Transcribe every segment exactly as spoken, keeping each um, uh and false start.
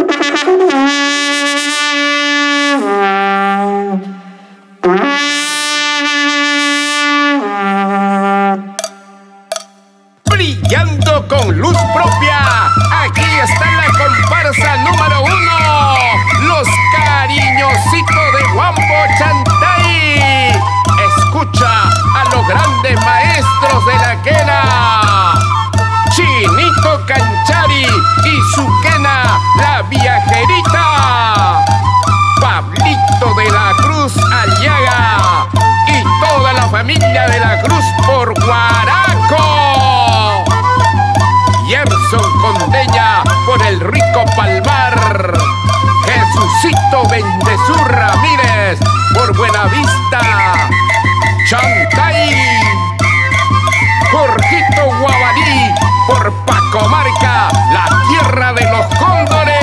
Brillando con luz propia, aquí está la comparsa número uno, los cariñositos de Wambo Chantay. Escucha a los grandes maestros de la quena, Chinito Canchari y su quena, la viajerita, Pablito de la Cruz Aliaga y toda la familia de la Cruz por Guaraco. Yerson Condeña por el Rico Palmar, Jesucito Bendezur Ramírez por Buenavista, Chantay, Jorgito Guabarí por Pacomarca, la tierra de los cóndores.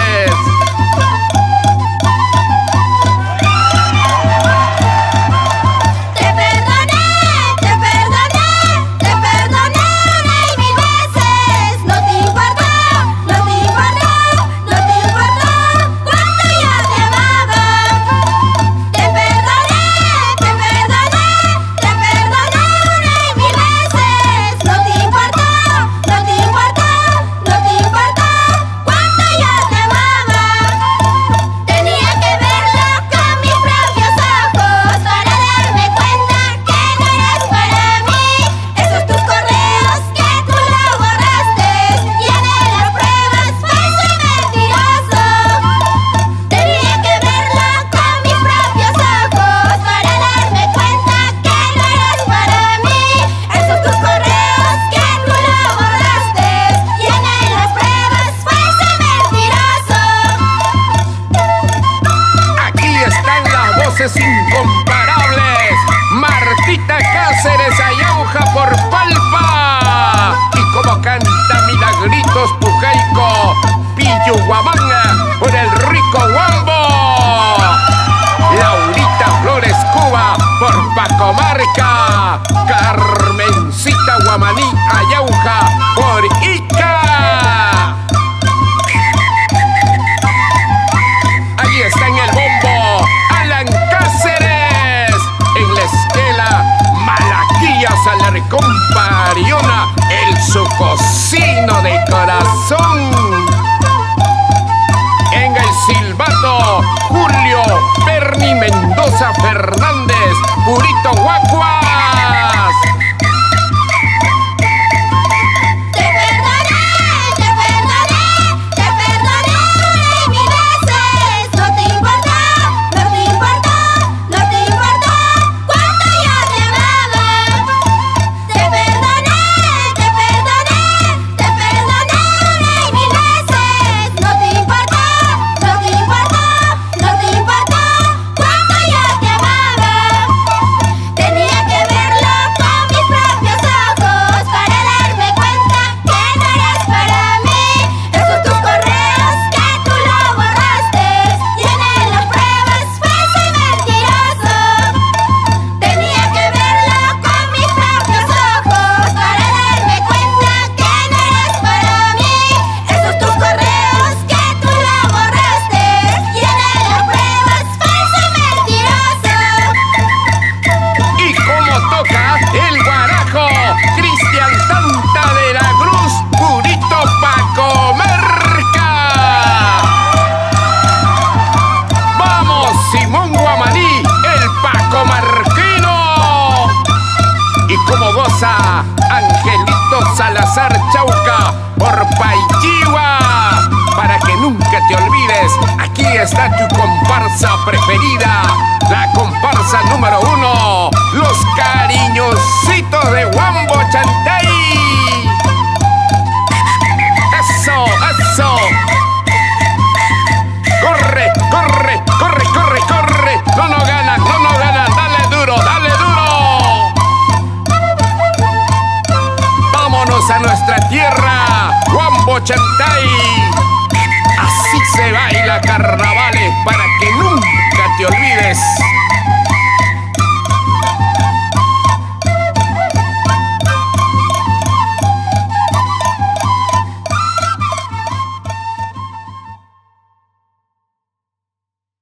Incomparables, Martita Cáceres Ayauja por Palpa, y como canta Milagritos Pujaico, Pillo Guamanga por el Rico Wambo, Laurita Flores Cuba por Pacomarca, Carmencita Guamaní Ayauja por Ica. Ahí está en el bombo Alan Cáceres, en la esquela Malaquías Alarcón Pariona, el sucocino de corazón. En el silbato Julio Berni Mendoza Fernández, Purito Guacuas. Angelito Salazar Chauca por Paichihua. Para que nunca te olvides, aquí está tu comparsa preferida, la comparsa número uno, los cariñositos de Wambo Chantay. Eso, eso. Corre, corre, corre, corre, corre. No nos ganan, no nos ganan. Dale duro, dale duro. Vámonos a nuestra tierra, Wambo Chantay. Así se baila carnavales para que nunca te olvides.